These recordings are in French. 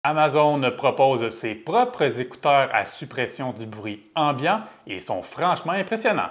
Amazon propose ses propres écouteurs à suppression du bruit ambiant et sont franchement impressionnants.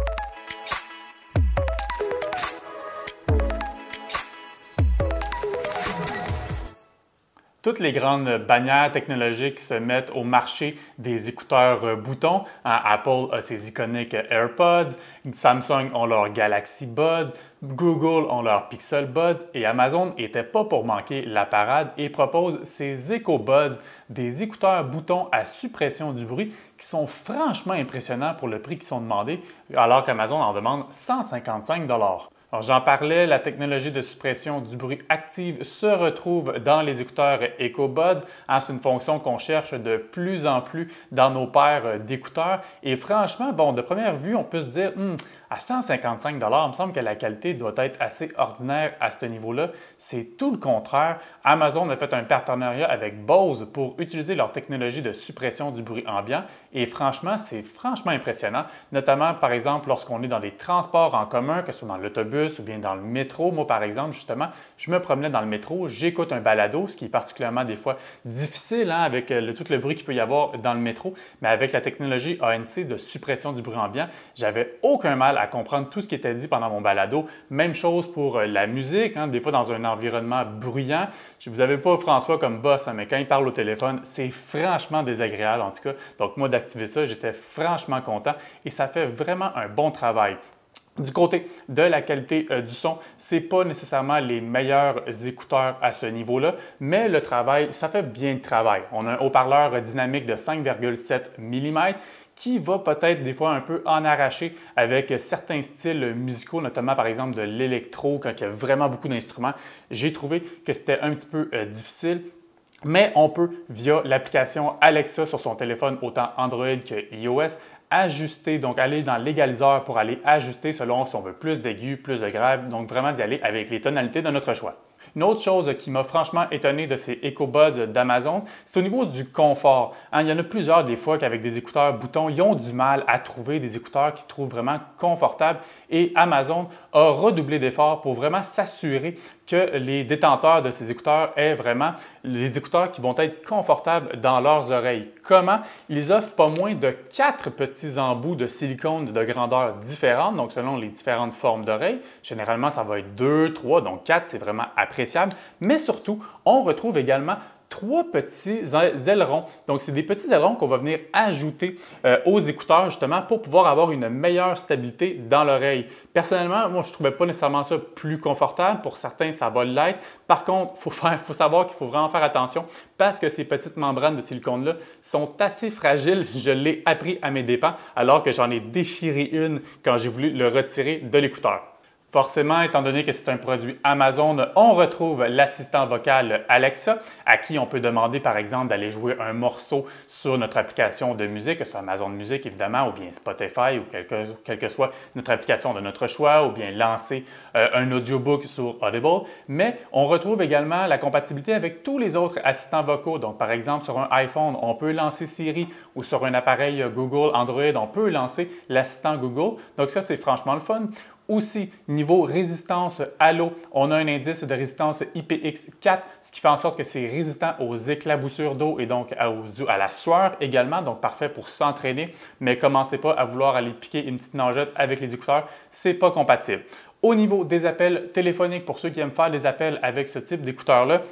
Toutes les grandes bannières technologiques se mettent au marché des écouteurs boutons. Apple a ses iconiques AirPods, Samsung ont leur Galaxy Buds, Google ont leur Pixel Buds et Amazon n'était pas pour manquer la parade et propose ses EcoBuds, des écouteurs boutons à suppression du bruit qui sont franchement impressionnants pour le prix qui sont demandés, alors qu'Amazon en demande 155 $. Alors, j'en parlais, la technologie de suppression du bruit active se retrouve dans les écouteurs EcoBuds. C'est une fonction qu'on cherche de plus en plus dans nos paires d'écouteurs. Et franchement, bon, de première vue, on peut se dire, à 155 $, il me semble que la qualité doit être assez ordinaire à ce niveau-là. C'est tout le contraire. Amazon a fait un partenariat avec Bose pour utiliser leur technologie de suppression du bruit ambiant. Et franchement, c'est franchement impressionnant, notamment, par exemple, lorsqu'on est dans des transports en commun, que ce soit dans l'autobus, ou bien dans le métro. Moi, par exemple, justement, je me promenais dans le métro, j'écoute un balado, ce qui est particulièrement des fois difficile avec tout le bruit qu'il peut y avoir dans le métro, mais avec la technologie ANC de suppression du bruit ambiant, j'avais aucun mal à comprendre tout ce qui était dit pendant mon balado. Même chose pour la musique, des fois dans un environnement bruyant. Vous n'avez pas François comme boss, mais quand il parle au téléphone, c'est franchement désagréable en tout cas. Donc moi, d'activer ça, j'étais franchement content et ça fait vraiment un bon travail. Du côté de la qualité du son, ce n'est pas nécessairement les meilleurs écouteurs à ce niveau-là, mais le travail, ça fait bien le travail. On a un haut-parleur dynamique de 5,7 mm qui va peut-être des fois un peu en arracher avec certains styles musicaux, notamment par exemple de l'électro, quand il y a vraiment beaucoup d'instruments. J'ai trouvé que c'était un petit peu difficile. Mais on peut, via l'application Alexa sur son téléphone, autant Android que iOS, ajuster, donc aller dans l'égaliseur pour aller ajuster selon si on veut plus d'aigus, plus de graves, donc vraiment d'y aller avec les tonalités de notre choix. Une autre chose qui m'a franchement étonné de ces EcoBuds d'Amazon, c'est au niveau du confort. Il y en a plusieurs des fois qu'avec des écouteurs boutons, ils ont du mal à trouver des écouteurs qu'ils trouvent vraiment confortables et Amazon a redoublé d'efforts pour vraiment s'assurer que les détenteurs de ces écouteurs aient vraiment les écouteurs qui vont être confortables dans leurs oreilles. Comment? Ils offrent pas moins de 4 petits embouts de silicone de grandeur différente, donc selon les différentes formes d'oreilles. Généralement, ça va être 2, 3, donc 4, c'est vraiment appréciable. Mais surtout, on retrouve également 3 petits ailerons. Donc, c'est des petits ailerons qu'on va venir ajouter aux écouteurs justement pour pouvoir avoir une meilleure stabilité dans l'oreille. Personnellement, moi, je ne trouvais pas nécessairement ça plus confortable. Pour certains, ça va l'être. Par contre, il faut savoir qu'il faut vraiment faire attention parce que ces petites membranes de silicone-là sont assez fragiles. Je l'ai appris à mes dépens alors que j'en ai déchiré une quand j'ai voulu le retirer de l'écouteur. Forcément, étant donné que c'est un produit Amazon, on retrouve l'assistant vocal Alexa, à qui on peut demander par exemple d'aller jouer un morceau sur notre application de musique, que ce soit Amazon Music évidemment, ou bien Spotify, ou quelle que soit notre application de notre choix, ou bien lancer un audiobook sur Audible. Mais on retrouve également la compatibilité avec tous les autres assistants vocaux. Donc par exemple, sur un iPhone, on peut lancer Siri, ou sur un appareil Google Android, on peut lancer l'assistant Google. Donc ça, c'est franchement le fun. Aussi, niveau résistance à l'eau, on a un indice de résistance IPX4, ce qui fait en sorte que c'est résistant aux éclaboussures d'eau et donc à la sueur également, donc parfait pour s'entraîner, mais commencez pas à vouloir aller piquer une petite nagette avec les écouteurs, c'est pas compatible. Au niveau des appels téléphoniques, pour ceux qui aiment faire des appels avec ce type d'écouteurs-là,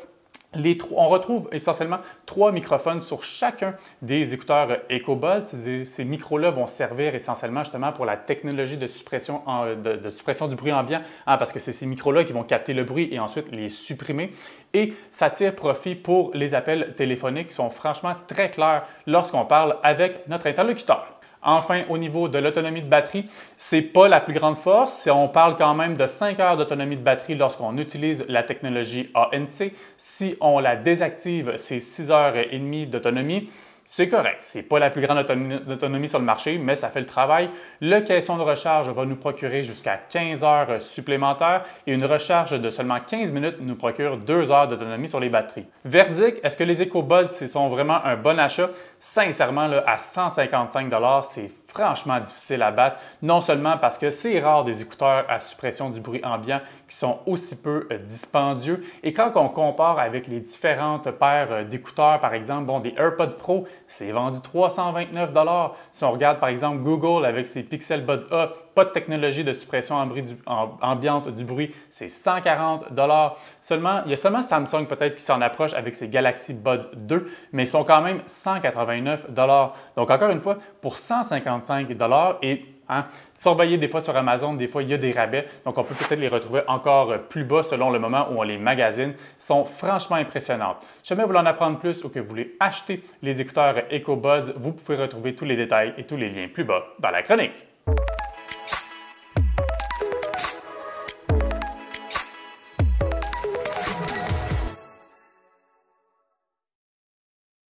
on retrouve essentiellement 3 microphones sur chacun des écouteurs EcoBuds. Ces micros-là vont servir essentiellement justement pour la technologie de suppression, du bruit ambiant, parce que c'est ces micros-là qui vont capter le bruit et ensuite les supprimer. Et ça tire profit pour les appels téléphoniques qui sont franchement très clairs lorsqu'on parle avec notre interlocuteur. Enfin, au niveau de l'autonomie de batterie, ce n'est pas la plus grande force. On parle quand même de 5 heures d'autonomie de batterie lorsqu'on utilise la technologie ANC. Si on la désactive, c'est 6 heures et demie d'autonomie. C'est correct, ce n'est pas la plus grande autonomie sur le marché, mais ça fait le travail. Le caisson de recharge va nous procurer jusqu'à 15 heures supplémentaires et une recharge de seulement 15 minutes nous procure 2 heures d'autonomie sur les batteries. Verdict, est-ce que les EcoBuds sont vraiment un bon achat? Sincèrement, là, à 155 $, c'est franchement difficile à battre, non seulement parce que c'est rare des écouteurs à suppression du bruit ambiant qui sont aussi peu dispendieux. Et quand on compare avec les différentes paires d'écouteurs, par exemple, bon, des AirPods Pro, c'est vendu 329 $. Si on regarde par exemple Google avec ses Pixel Buds A, pas de technologie de suppression ambiante du bruit, c'est 140 $. Il y a seulement Samsung peut-être qui s'en approche avec ses Galaxy Buds 2, mais ils sont quand même 189 $. Donc encore une fois, pour 155 $ et surveiller des fois sur Amazon, des fois il y a des rabais, donc on peut peut-être les retrouver encore plus bas selon le moment où on les magasine. Ils sont franchement impressionnantes. Si jamais vous voulez en apprendre plus ou que vous voulez acheter les écouteurs EcoBuds, vous pouvez retrouver tous les détails et tous les liens plus bas dans la chronique.